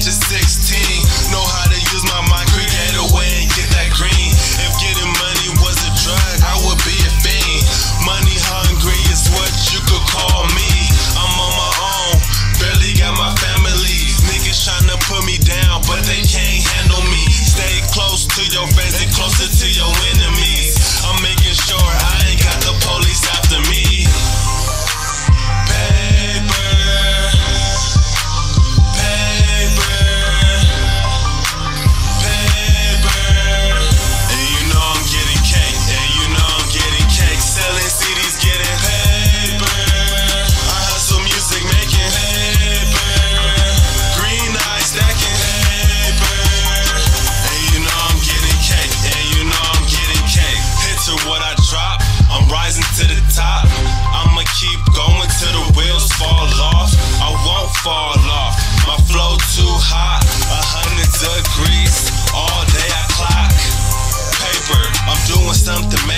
age of 16. Know how to use my mind, create a way and get that green. If getting money was a drug, I would be a fiend. Money hungry is what you could call me. I'm on my own, barely got my family. Niggas tryna put me down, but they can't handle me. Stay close to your friends and closer to your enemies. I'm making sure I ain't got the police after me. To the top, I'ma keep going till the wheels fall off. I won't fall off, my flow too hot, 100 degrees, all day I clock. Paper, I'm doing something